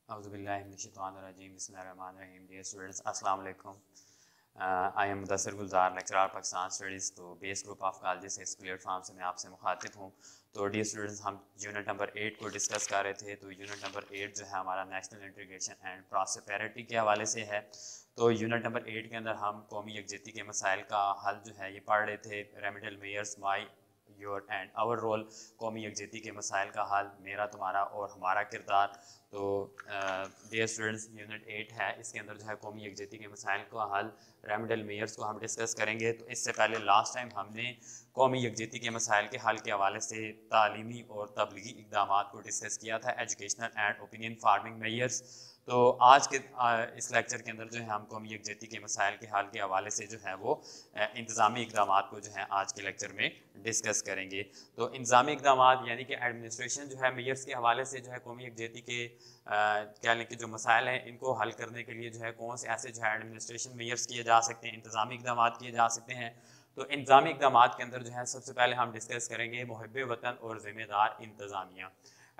औज़ुबिल्लाहिमिनश्शैतानिर्रजीम बिस्मिल्लाहिर्रहमानिर्रहीम। Dear students, अस्सलाम वालेकुम। I am Mudassir Gulzar, lecturer Pakistan studies. तो बेस ग्रुप ऑफ कॉलेजेस इस प्लेटफॉर्म से मैं आपसे मुखातिब हूँ। तो डियर स्टूडेंट्स, हम यूनिट नंबर 8 को डिस्कस कर रहे थे। तो यूनिट नंबर 8 जो है हमारा नेशनल इंटीग्रेशन एंड प्रॉस्पेरिटी के हवाले से है। तो यूनिट नंबर 8 के अंदर हम कौमी यकजहती के मसाइल का हल जो है ये पढ़ रहे थे। Remedial measures, my your and our role, कौमी यकजहती के मसाइल का हल, मेरा तुम्हारा और हमारा किरदार। तो डियर स्टूडेंट्स, यूनिट 8 है, इसके अंदर जो है कौमी यकजहती के मसाइल का हल, रेमेडियल मेयर्स को हम डिस्कस करेंगे। तो इससे पहले लास्ट टाइम हमने कौमी यकजहती के मसाइल के हल के हवाले से तालीमी और तबलीगी इक़दाम को डिस्कस किया था, educational and opinion forming measures. तो आज के इस लेक्चर के अंदर जो है हम कौमी यकजहती के मसाइल के हल के हवाले से जो है वो इंतज़ामी इक़दाम को जो है आज के लेक्चर में डिस्कस करेंगे। तो इंतज़ामी इक़दाम यानी कि एडमिनिस्ट्रेशन जो है मेयर्स के हवाले से जो है कौमी यकजहती के कह लें कि जो मसाइल हैं इनको हल करने के लिए जो है कौन से ऐसे जो है एडमिनिस्ट्रेशन मेयर्स किए जा सकते हैं, इंतज़ामी इक़दाम किए जा सकते हैं। तो इंतज़ामी इक़दाम के अंदर जो है सबसे पहले हम डिस्कस करेंगे मुहिब्बे वतन और ज़िम्मेदार इंतज़ामिया।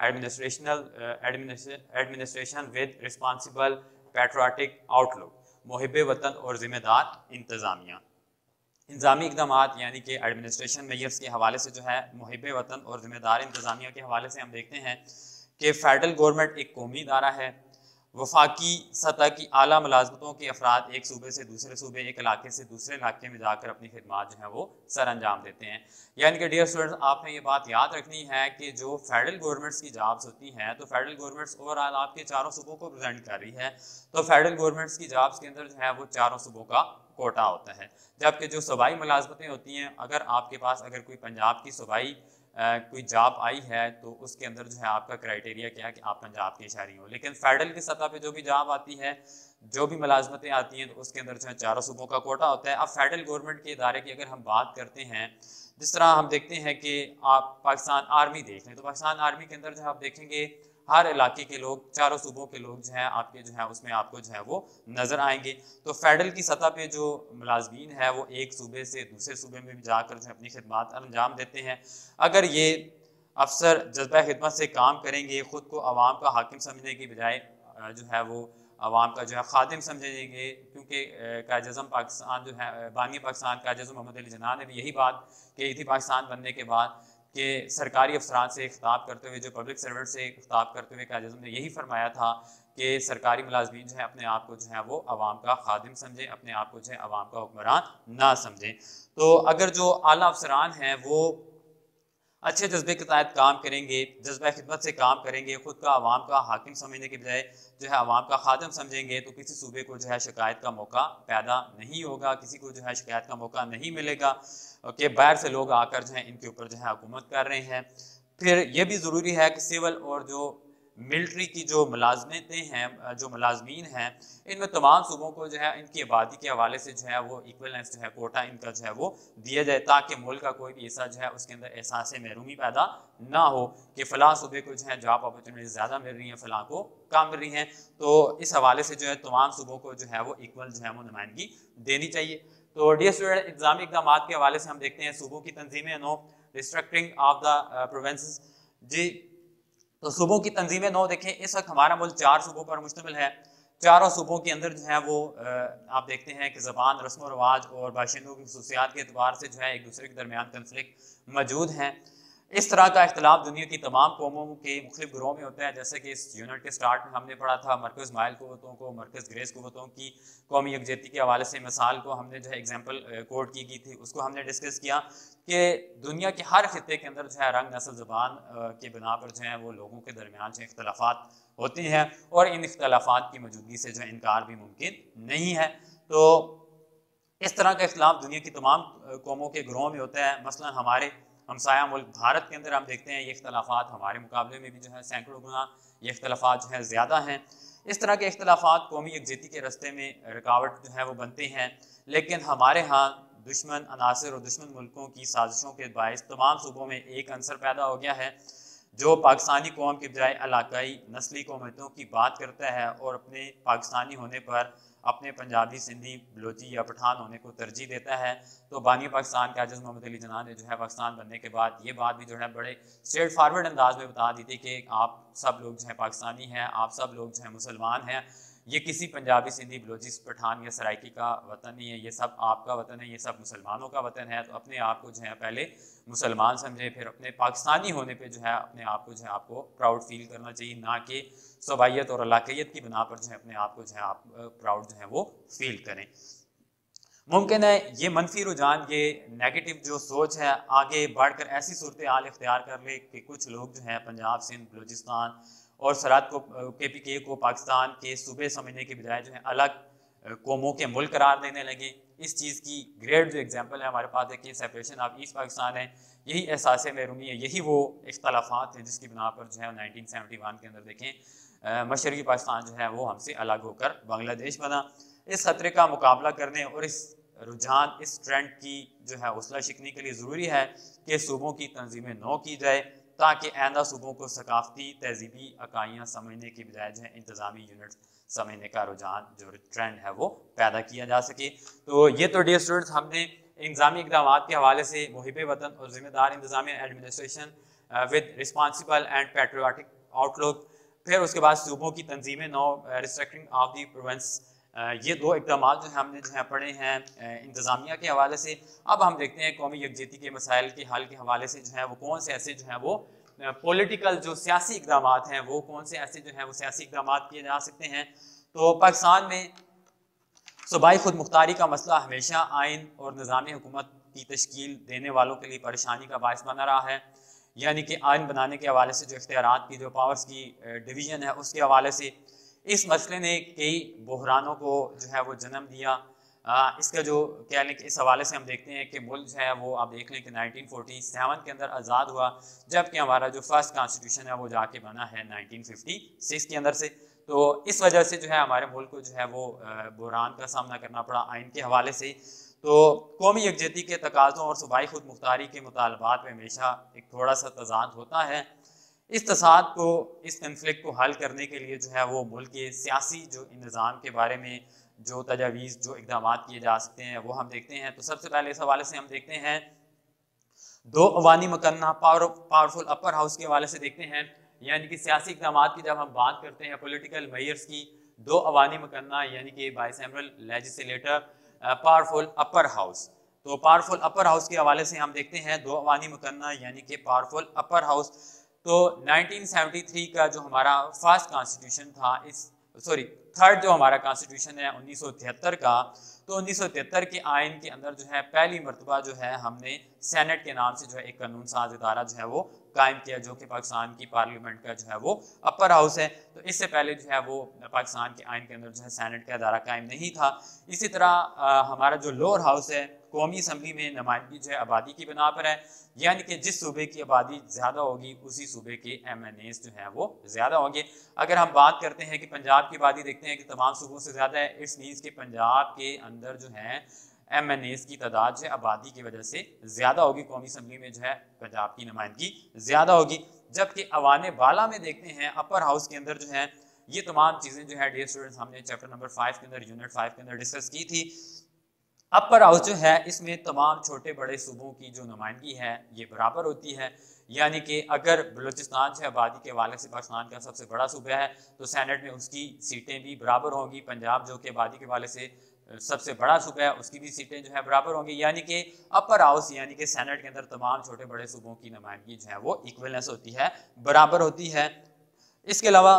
Administration with responsible patriotic outlook, मुहिब्बे वतन और ज़िम्मेदार इंतज़ामिया। इंतज़ामी इक़दाम यानी कि एडमिनिस्ट्रेशन मेयर्स के हवाले से जो है मुहिब्बे वतन और ज़िम्मेदार इंतज़ामिया के हवाले से हम देखते हैं कि फ़ेडरल गवर्नमेंट एक कौमी इदारा है। वफाकी सतह की आला मुलाजमतों के अफराद एक सूबे से दूसरे सूबे, एक इलाके से दूसरे इलाके में जाकर अपनी खिदमात जो है वो सर अंजाम देते हैं। यानी कि डियर स्टूडेंट्स, आपने ये बात याद रखनी है कि जो फेडरल गवर्नमेंट्स की जॉब्स होती हैं, तो फेडरल गवर्नमेंट्स ओवरऑल आपके चारों सूबों को प्रेजेंट कर रही है। तो फेडरल गवर्नमेंट्स की जॉब्स के अंदर जो है वो चारों सूबों का कोटा होता है। जबकि जो सूबाई मुलाजमतें होती हैं, अगर आपके पास अगर कोई पंजाब की सूबाई कोई जॉब आई है तो उसके अंदर जो है आपका क्राइटेरिया क्या है कि आप पंजाब के शहरी हो। लेकिन फेडरल की सतह पे जो भी जॉब आती है, जो भी मुलाजमतें आती हैं, तो उसके अंदर जो है चारों सूबों का कोटा होता है। अब फेडरल गवर्नमेंट के इदारे की अगर हम बात करते हैं, जिस तरह हम देखते हैं कि आप पाकिस्तान आर्मी देख लें, तो पाकिस्तान आर्मी के अंदर जो आप देखेंगे हर इलाके के लोग, चारों सूबों के लोग जो हैं आपके जो है उसमें आपको जो है वो नज़र आएंगे। तो फेडरल की सतह पे जो मुलाजमीन है वो एक सूबे से दूसरे सूबे में भी जाकर जो है अपनी खिदमत अंजाम देते हैं। अगर ये अफसर जज्बा खिदमत से काम करेंगे, ख़ुद को आवाम का हाकिम समझने की बजाय जो है वो आवाम का जो है खादिम समझेंगे, क्योंकि कायद-ए-आज़म पाकिस्तान जो है बानी पाकिस्तान कायद-ए-आज़म मोहम्मद अली जिन्ना ने भी यही बात कही थी पाकिस्तान बनने के बाद कि सरकारी अफसरान से खिताब करते हुए, जो पब्लिक सर्वेंट से खिताब करते हुए कायद-ए-आज़म ने यही फरमाया था कि सरकारी मुलाजमीन जो है अपने आप को जो है वो आवाम का खादिम समझें, अपने आप को जो है आवाम का हुक्मरान ना समझें। तो अगर जो आला अफसरान हैं वो अच्छे जज्बे के तहत काम करेंगे, जज्बा खिदमत से काम करेंगे, खुद का आवाम का हाकिम समझने के बजाय जो है आवाम का खादिम समझेंगे, तो किसी सूबे को जो है शिकायत का मौका पैदा नहीं होगा, किसी को जो है शिकायत का मौका नहीं मिलेगा कि बाहर से लोग आकर जो है इनके ऊपर जो है हुकूमत कर रहे हैं। फिर यह भी ज़रूरी है कि सिविल और जो मिलिट्री की जो मुलाजमतें हैं, जो मुलाजमीन हैं, इनमें तमाम सूबों को जो है इनकी आबादी के हवाले से जो है वो इक्वलेंस जो है कोटा इनका जो है वो दिया जाए, ताकि मुल्क का कोई भी हिस्सा जो है उसके अंदर एहसास महरूमी पैदा ना हो कि फ़लाँ सूबे को जो है जॉब अपॉर्चुनिटी ज़्यादा मिल रही हैं, फ़लाँ को कम मिल रही हैं। तो इस हवाले से जो है तमाम सूबों को जो है वो इक्वल जो है वो नुमाइंदगी देनी चाहिए। तो डियर स्टूडेंट, इंतज़ामी इक़दाम के हवाले से हम देखते हैं सूबों की तंजीमें, नो रिस्ट्रक्टिंग ऑफ द प्रोविंसेस। जी, तो सूबों की तंजीमें नौ देखें, इस वक्त हमारा मुल्क 4 सूबों पर मुश्तमिल है। चारों सूबों के अंदर जो है वो आप देखते हैं कि ज़बान, रस्म व रवाज और बाशिंदों की खसूसियात के अतबार से जो है एक दूसरे के दरमियान कन्फ्लिक्ट मौजूद हैं। इस तरह का इख्तलाफ दुनिया की तमाम कौमों के मुख्तलिफ ग्रोह में होता है। जैसे कि इस यूनिट के स्टार्ट में हमने पढ़ा था मरकज़ माइल क़ुव्वतों को, मरकज़ ग्रेस क़ुव्वतों की कौमी यकजहती के हवाले से मिसाल को हमने जो है एग्जाम्पल कोट की गई थी, उसको हमने डिस्कस किया कि दुनिया के हर खित्ते के अंदर जो है रंग, नस्ल, ज़बान के बिना पर जो है वो लोगों के दरमियान जो इख्तलाफात होती हैं, और इन इख्तलाफात की मौजूदगी से जो है इनकार भी मुमकिन नहीं है। तो इस तरह का इख्तलाफ दुनिया की तमाम कौमों के ग्रोह में होता है। मसलन हमारे हमसाया मुल्क भारत के अंदर हम देखते हैं ये इख्तलाफात हमारे मुकाबले में भी जो है सैकड़ों गुना ये इख्तलाफात जो है ज़्यादा हैं। इस तरह के इख्तलाफात कौमी यकजहती के रस्ते में रुकावट जो है वो बनते हैं। लेकिन हमारे यहाँ दुश्मन अनासर और दुश्मन मुल्कों की साजिशों के बायस तमाम सूबों में एक अंसर पैदा हो गया है, जो पाकिस्तानी कौम के बजाय इलाकाई नस्ली कौमियतों की बात करता है और अपने पाकिस्तानी होने पर अपने पंजाबी, सिंधी, बलोची या पठान होने को तरजीह देता है। तो बानी पाकिस्तान के आजिज़ मोहम्मद अली जिन्ना ने जो है पाकिस्तान बनने के बाद ये बात भी जो है बड़े स्ट्रेट फॉरवर्ड अंदाज में बता दी थी कि आप सब लोग जो है पाकिस्तानी हैं, आप सब लोग जो है मुसलमान हैं, ये किसी पंजाबी, सिंधी, बलोची, पठान या सराइकी का वतन नहीं है, ये सब आपका वतन है, ये सब मुसलमानों का वतन है। तो अपने आप को जो है पहले मुसलमान समझे, फिर अपने पाकिस्तानी होने पे जो है अपने आप को जो है आपको प्राउड फील करना चाहिए, ना कि सबाइयत और इलाकायत की बिना पर जो है अपने आप को जो है आप प्राउड जो है वो फील करें। मुमकिन है ये मनफी रुझान, ये नेगेटिव जो सोच है आगे बढ़कर ऐसी सूरत हाल इख्तियार कर ले कि कुछ लोग जो है पंजाब, सिंध, बलूचिस्तान और सरात को KPK को पाकिस्तान के सूबे समझने के बजाय जो है अलग कौमों के मुल्क करार देने लगे। इस चीज़ की ग्रेट जो एग्जांपल है हमारे पास है कि सेपरेशन ऑफ ईस्ट पाकिस्तान है, यही एहसास महरूमी है, यही वो इख्तलाफात हैं जिसकी बिना पर जो है 1971 के अंदर देखें मशरकी पाकिस्तान जो है वो हमसे अलग होकर बांग्लादेश बना। इस खतरे का मुकाबला करने और इस रुझान, इस ट्रेंड की जो है हौसला शिकनी के लिए ज़रूरी है कि सूबों की तंजीमें नौ की जाए ताकि आइंदा सूबों को सकाफती तहजीबी अकाइयाँ समझने की बजाय जो है इंतज़ामी यूनिट समझने का रुझान जो ट्रेंड है वो पैदा किया जा सके। तो ये तो डियर स्टूडेंट्स हमने इंतज़ामी इक़दाम के हवाले से मुहिब वतन और ज़िम्मेदार इंतज़ामी administration with responsible and patriotic outlook, फिर उसके बाद सूबों की तंजीमें नौ, रिस्ट्रिक्टिंग ऑफ दी प्रोविंस, ये दो इक़दाम जो है हमने जो है पढ़े हैं इंतज़ामिया के हवाले से। अब हम देखते हैं कौमी यकजहती के मसाइल के हल के हवाले से जो है वो कौन से ऐसे जो है वो पॉलिटिकल जो सियासी इक़दाम हैं वो कौन से ऐसे जो है वो सियासी इक़दाम किए जा सकते हैं। तो पाकिस्तान में सूबाई खुद मुख्तारी का मसला हमेशा आइन और निज़ामी हुकूमत की तश्कील देने वालों के लिए परेशानी का बायस बना रहा है, यानी कि आइन बनाने के हवाले से जो इख्तियारात की जो पावर्स की डिवीज़न है उसके हवाले से इस मसले ने कई बहरानों को जो है वो जन्म दिया। इसका जो कह लें कि इस हवाले से हम देखते हैं कि मुल्क जो है वो आप देख लें कि 1947 के अंदर आज़ाद हुआ, जबकि हमारा जो फर्स्ट कॉन्स्टिट्यूशन है वो जाके बना है 1956 के अंदर से। तो इस वजह से जो है हमारे मुल्क को जो है वो बहरान का सामना करना पड़ा आइन के हवाले से। तो कौमी यकजहती के तकाज़ों और सूबाई खुद मुख्तारी के मुतालबात में हमेशा एक थोड़ा सा तजाद होता है। इस तसाद को, इस कन्फ्लिक्ट को हल करने के लिए जो है वो मुल्क के सियासी जो निज़ाम के बारे में जो तजावीज़, जो इक़दाम किए जा सकते हैं वो हम देखते हैं। तो सबसे पहले इस हवाले से हम देखते हैं दो अवानी मकन्ना पावरफुल अपर हाउस के हवाले से देखते हैं, यानी कि सियासी इक़दाम की जब हम बात करते हैं पॉलिटिकल मेयर्स की, दो अवानी मकन्ना यानी कि bicameral legislature, powerful upper house. तो पावरफुल अपर हाउस के हवाले से हम देखते हैं दो अवानी मकन्ना यानी कि पावरफुल अपर हाउस। तो 1973 का जो हमारा फर्स्ट कॉन्स्टिट्यूशन था, थर्ड जो हमारा कॉन्स्टिट्यूशन है 1973 का, तो 1973 के आइन के अंदर जो है पहली मरतबा जो है हमने सेनेट के नाम से जो है एक कानून साज इदारा जो है वो कायम किया, जो कि पाकिस्तान की पार्लियामेंट का जो है वो अपर हाउस है। तो इससे पहले जो है वो पाकिस्तान के आइन के अंदर जो है सेनेट का इदारा कायम नहीं था। इसी तरह हमारा जो लोअर हाउस है कौमी असम्बली में नुमाइंदगी जो है आबादी की बिना पर है, यानी कि जिस सूबे की आबादी ज़्यादा होगी उसी सूबे के MNAs जो हैं वो ज़्यादा होंगे। अगर हम बात करते हैं कि पंजाब की आबादी देखते हैं कि तमाम सूबों से ज़्यादा है, इट्स मीन्स कि पंजाब के अंदर जो है MNAs की तादाद जो है आबादी की वजह से ज़्यादा होगी, कौमी असम्बली में जो है पंजाब की नुमाइंदगी ज़्यादा होगी। जबकि अवाने बाला में देखते हैं अपर हाउस के अंदर जो है ये तमाम चीज़ें जो है डियर स्टूडेंट्स हमने चैप्टर नंबर 5 के अंदर यूनिट 5 के अंदर डिस्कस की थी। अपर हाउस जो है इसमें तमाम छोटे बड़े सूबों की जो नुमाइंदगी है ये बराबर होती है, यानी कि अगर बलूचिस्तान से आबादी के हवाले से पाकिस्तान का सबसे बड़ा सूबा है तो सेनेट में उसकी सीटें भी बराबर होंगी। पंजाब जो कि आबादी के हवाले से सबसे बड़ा सूबा है उसकी भी सीटें जो है बराबर होंगी, यानी कि अपर हाउस यानी कि सेनेट के अंदर तमाम छोटे बड़े सूबों की नुमाइंदगी जो है वो इक्वलेंस होती है, बराबर होती है। इसके अलावा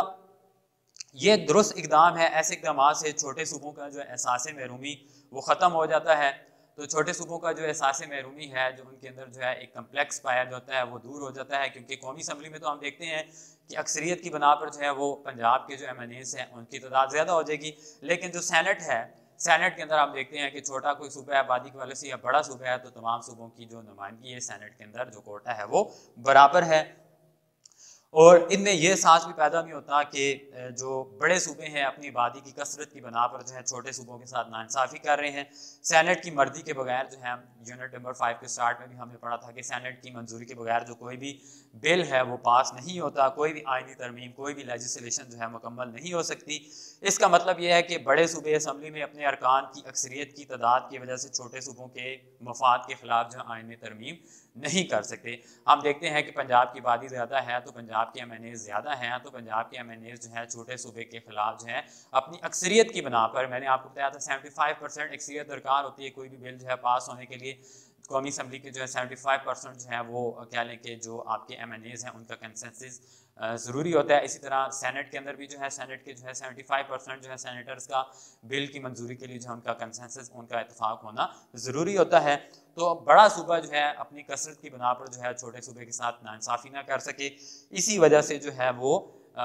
ये दुरुस्त इकदाम है, ऐसे इकदाम से छोटे सूबों का जो एहसास महरूमी वो ख़त्म हो जाता है। तो छोटे सूबों का जो एहसास महरूमी है, जो उनके अंदर जो है एक कम्प्लेक्स पाया जाता है वो दूर हो जाता है, क्योंकि कौमी असम्बली में तो हम देखते हैं कि अक्सरियत की बना पर जो है वो पंजाब के जो MNAs हैं उनकी तादाद ज़्यादा हो जाएगी, लेकिन जो सेनेट है, सेनेट के अंदर आप देखते हैं कि छोटा कोई सूबा है आबादी की वजह से या बड़ा सूबा है तो तमाम सूबों की जो नुमाइंदगी है सेनेट के अंदर जो कोटा है वो बराबर है। और इनमें यह एहसास भी पैदा नहीं होता कि जो बड़े सूबे हैं अपनी आबादी की कसरत की बना पर जो है छोटे सूबों के साथ नाइंसाफ़ी कर रहे हैं। सेनेट की मर्जी के बगैर जो है, यूनिट नंबर 5 के स्टार्ट में भी हमने पढ़ा था कि सेनेट की मंजूरी के बगैर जो कोई भी बिल है वो पास नहीं होता, कोई भी आइनी तरमीम, कोई भी लेजिस्लेशन जो है मुकम्मल नहीं हो सकती। इसका मतलब यह है कि बड़े सूबे असम्बली में अपने अरकान की अक्सरियत की तादाद की वजह से छोटे सूबों के मफाद के खिलाफ जो है आइनी तरमीम नहीं कर सकते। हम देखते हैं कि पंजाब की आबादी ज़्यादा है तो पंजाब के MNA ज़्यादा हैं, तो पंजाब के MNA जो है छोटे सूबे के खिलाफ जो है अपनी अक्सरियत की बना पर, मैंने आपको बताया था 75% अक्सरियत दरकार होती है कोई भी बिल जो है पास होने के लिए। कौमी असम्बली के जो है 75% जो है वो क्या लें कि जो आपके MNAs हैं उनका कंसेंसस ज़रूरी होता है। इसी तरह सेनेट के अंदर भी जो है सेनेट के जो है 75% जो है सेनेटर्स का बिल की मंजूरी के लिए जो है उनका कंसेंसस, उनका इत्तेफाक होना ज़रूरी होता है। तो बड़ा सूबा जो है अपनी कसरत की बना पर जो है छोटे सूबे के साथ नाइंसाफ़ी ना कर सके, इसी वजह से जो है वो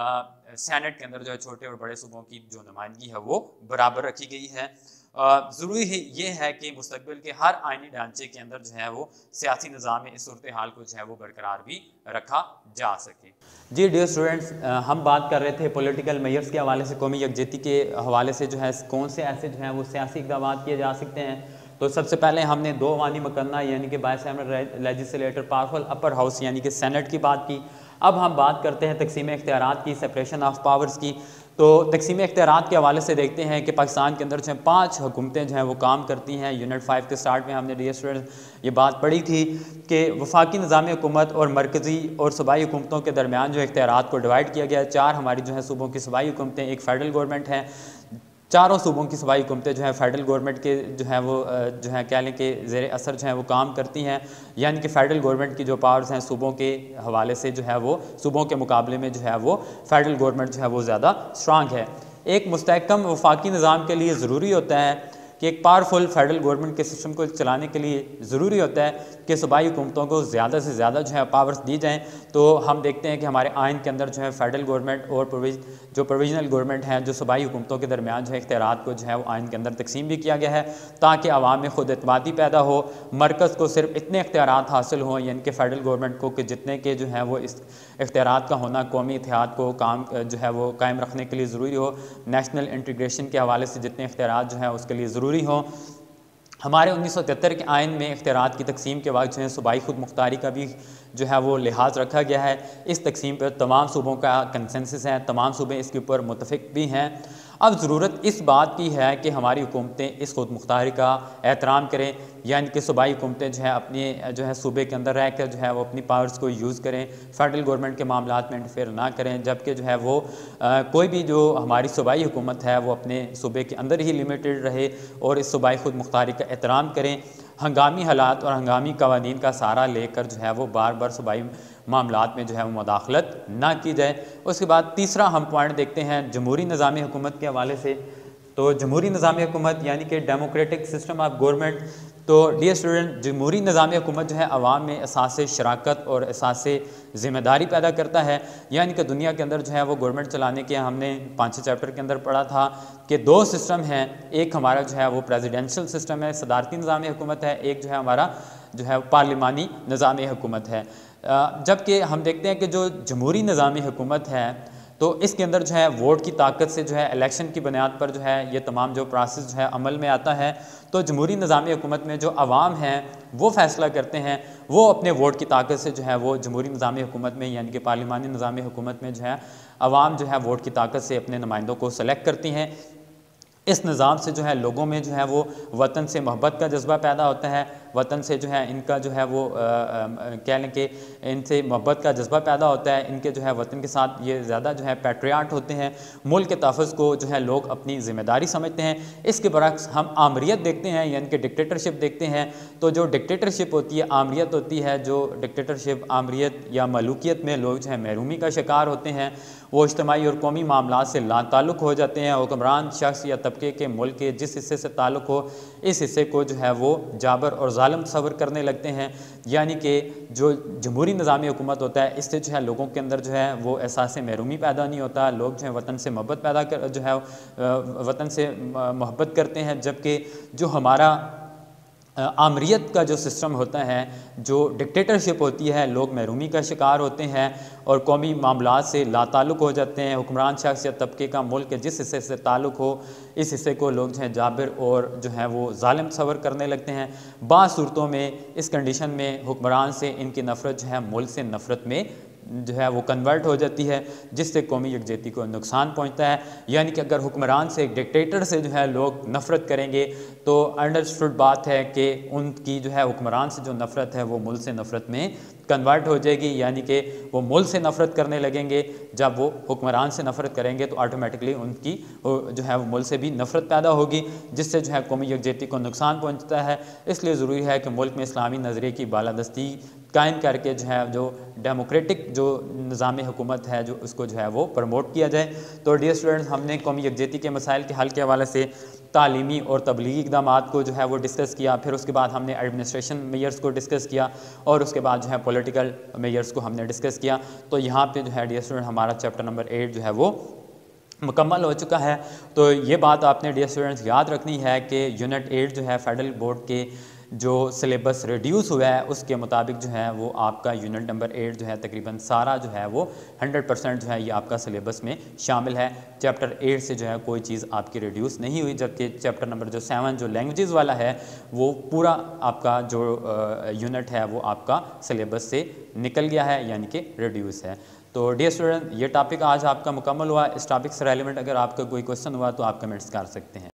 सेनेट के अंदर जो है छोटे और बड़े सूबों की जो नुमाइंदगी है वो बराबर रखी गई है। ज़रूरी ये है कि मुस्तकबिल के हर आइनी ढांचे के अंदर जो है वो सियासी निज़ाम में इस सूरत हाल को जो है वो बरकरार भी रखा जा सके। जी डियर स्टूडेंट्स, हम बात कर रहे थे पॉलिटिकल मेयर्स के हवाले से, कौमी यकजहती के हवाले से जो है कौन से ऐसे जो हैं वो सियासी इक़दाम किए जा सकते हैं। तो सबसे पहले हमने दो अवानी मकन्ना यानी कि bicameral legislator powerful upper house यानी कि सेनेट की बात की। अब हम बात करते हैं तकसीम इख्तियारात की, सेपरेशन ऑफ पावर्स की। तो तकसीम इख्तियारात के हवाले से देखते हैं कि पाकिस्तान के अंदर जो है 5 हुकूमतें जो हैं वो काम करती हैं। यूनिट 5 के स्टार्ट में हमने डियर स्टूडेंट्स ये बात पढ़ी थी कि वफाकी निज़ाम हुकूमत और मरकज़ी और सूबाई हुकूमतों के दरमियान जो इख्तियारात को डिवाइड किया गया है। 4 हमारी जो है सूबों की सूबाई हुकूमतें, एक फेडरल गवर्नमेंट है। चारों सूबों की सूबाई हुकूमतें जो है फेडरल गवर्नमेंट के जो है वो जो है कह लें कि ज़ेर असर जो है वो काम करती हैं, यानी कि फ़ेडरल गवर्नमेंट की जो पावर्स हैं सूबों के हवाले से जो है वो सूबों के मुकाबले में जो है वो फेडरल गवर्नमेंट जो है वो ज़्यादा स्ट्रांग है। एक मुस्तहकम वफाकी निज़ाम के लिए ज़रूरी होता है कि एक पावरफुल फेडरल गवर्नमेंट के सिस्टम को चलाने के लिए ज़रूरी होता है कि सूबाई हुकूमतों को ज़्यादा से ज़्यादा जो है पावर्स दी जाएँ। तो हम देखते हैं कि हमारे आइन के अंदर जो है फेडरल गवर्नमेंट और जो प्रोविजनल गवर्नमेंट हैं, जो सूबाई हुकूमतों के दरमियान जो है इख्तियारात को जो है वो आइन के अंदर तकसीम भी किया गया है ताकि आवाम में खुद एतमादी पैदा हो। मरकज़ को सिर्फ इतने इख्तियारात हासिल हों, यानी कि फ़ेडरल गवर्नमेंट को कि जितने के जो है वो इस इख्तियारात का होना कौमी इत्तेहाद को काम जो है वो कायम रखने के लिए ज़रूरी हो। नेशनल इंटीग्रेशन के हवाले से जितने इख्तियारात जो हैं उसके लिए ज़रूरी हों। हमारे 1973 के आइन में इख्तियारात की तकसीम के बाद जो है सूबाई खुद मुख्तारी का भी जो है वो लिहाज रखा गया है। इस तकसीम पर तमाम सूबों का कंसेंसस है, तमाम सूबे इसके ऊपर मुतफिक भी हैं। अब ज़रूरत इस बात की है कि हमारी हुकूमतें इस खुद मुख्तारी का एहतराम करें, यानी कि सूबाई हुकूमतें जो है अपनी जो है सूबे के अंदर रह कर जो है वो अपनी पावर्स को यूज़ करें, फेडरल गवर्नमेंट के मामलात में इंटरफेयर ना करें, जबकि जो है वो कोई भी जो हमारी सूबाई हुकूमत है वो अपने सूबे के अंदर ही लिमिटेड रहे और इस सूबाई खुद मुख्तारी का एहतराम करें। हंगामी हालात और हंगामी कवानीन का सहारा लेकर जो है वो बार बार सूबाई मामलात में जो है वो मुदाखलत ना की जाए। उसके बाद तीसरा हम पॉइंट देखते हैं जमहूरी निज़ाम हुकूमत के हवाले से। तो जमहूरी निज़ाम हुकूमत यानी कि डेमोक्रेटिक सिस्टम ऑफ गवर्नमेंट। तो डियर स्टूडेंट, जमहूरी निज़ाम हुकूमत जो है अवाम में एहसास शराकत और एहसास ज़िम्मेदारी पैदा करता है। यानी कि दुनिया के अंदर जो है वो गवर्नमेंट चलाने के हमने 5 चैप्टर के अंदर पढ़ा था कि 2 सिस्टम हैं। एक हमारा जो है वो प्रेसिडेंशियल सिस्टम है, सदारती निज़ाम हुकूमत है, एक जो है हमारा जो है पार्लिमानी निज़ाम हुकूमत है। जबकि हम देखते हैं कि जो जमहूरी निज़ाम हुकूमत है तो इसके अंदर जो है वोट की ताकत से जो है इलेक्शन की बुनियाद पर जो है ये तमाम जो प्रोसेस जो है अमल में आता है। तो जमहूरी निज़ाम हुकूमत में जो अवाम हैं वो फैसला करते हैं, वो अपने वोट की ताकत से जो है वो जमहूरी निज़ाम हुकूमत में यानी कि पार्लिमानी निज़ाम हुकूमत में जो है अवाम जो है वोट की ताकत से अपने नुमाइंदों को सेलेक्ट करती हैं। इस निज़ाम से जो है लोगों में जो है वो वतन से मोहब्बत का जज्बा पैदा होता है, वतन से जो है इनका जो है वो कह लें कि इनसे मोहब्बत का जज्बा पैदा होता है, इनके जो है वतन के साथ ये ज़्यादा जो है पैट्रियाट होते हैं, मुल्क के तहफ़्फ़ुज़ को जो है लोग अपनी ज़िम्मेदारी समझते हैं। इसके बरक्स हम आमरियत देखते हैं यानी कि डिक्टेटरशिप देखते हैं। तो जो डिक्टेटरशिप होती है, आमरियत होती है, जो डिक्टेटरशिप आमरियत या मलूकियत में लोग जो है महरूमी का शिकार होते हैं, वो इज्तिमाई और कौमी मामलात से लाताल्लुक़ हो जाते हैं। हुक्मरान शख्स या तबके के मुल्क के जिस हिस्से से ताल्लुक़ हो इस हिस्से को जो है वो जाबर और ज़ालिम तस्वर करने लगते हैं। यानी कि जो जमहूरी निज़ाम हुकूमत होता है इससे जो है लोगों के अंदर जो है वो एहसास महरूमी पैदा नहीं होता, लोग जो है वतन से मोहब्बत पैदा कर जो है वतन से मोहब्बत करते हैं। जबकि जो हमारा आमरीत का जो सिस्टम होता है, जो डिक्टेटरशिप होती है, लोग महरूमी का शिकार होते हैं और कौमी मामलात से लाताल्लुक़ हो जाते हैं। हुक्मरान शख्स या तबके का मुल्क के जिस हिस्से से ताल्लुक़ हो, इस हिस्से को लोग जो है जाबिर और जो है वो ज़ालिम तस्वर करने लगते हैं। बाज़ सूरतों में इस कंडीशन में हुक्मरान से इनकी नफ़रत जो है मुल्क से नफ़रत में जो है वो कन्वर्ट हो जाती है, जिससे कौमी यकजहती को नुकसान पहुंचता है। यानी कि अगर हुक्मरान से, एक डिक्टेटर से जो है लोग नफ़रत करेंगे तो अंडरस्टूड बात है कि उनकी जो है हुक्मरान से जो नफ़रत है वो मुल्क से नफ़रत में कन्वर्ट हो जाएगी। यानी कि वो मुल्क से नफ़रत करने लगेंगे। जब वो हुक्मरान से नफ़रत करेंगे तो ऑटोमेटिकली उनकी जो है वो मुल्क से भी नफ़रत पैदा होगी, जिससे जो है कौमी यकजहती को नुकसान पहुँचता है। इसलिए ज़रूरी है कि मुल्क में इस्लामी नज़रिए की बालादस्ती कायम करके जो है जो डेमोक्रेटिक जो निज़ाम हुकूमत है जो उसको जो है वो प्रमोट किया जाए। तो डियर स्टूडेंट्स, हमने कौमी यकजहती के मसाइल के हल के हवाले से तालीमी और तबलीगी इक़दामात को जो है वो डिस्कस किया। फिर उसके बाद हमने एडमिनिस्ट्रेशन मेयर्स को डिस्कस किया और उसके बाद जो है पॉलिटिकल मेयर्स को हमने डिस्कस किया। तो यहाँ पे जो है डियर स्टूडेंट हमारा चैप्टर नंबर 8 जो है वो मुकम्मल हो चुका है। तो ये बात आपने डियर स्टूडेंट्स याद रखनी है कि यूनिट 8 जो है फेडरल बोर्ड के जो सिलेबस रिड्यूस हुआ है उसके मुताबिक जो है वो आपका यूनिट नंबर 8 जो है तकरीबन सारा जो है वो 100% जो है ये आपका सिलेबस में शामिल है। चैप्टर 8 से जो है कोई चीज़ आपकी रिड्यूस नहीं हुई, जबकि चैप्टर नंबर जो 7 जो लैंग्वेजेस वाला है वो पूरा आपका जो यूनिट है वो आपका सिलेबस से निकल गया है, यानी कि रिड्यूस है। तो डियर स्टूडेंट, ये टॉपिक आज आपका मुकम्मल हुआ। इस टॉपिक से रेलिवेंट अगर आपका कोई क्वेश्चन हुआ तो आप कमेंट्स कर सकते हैं।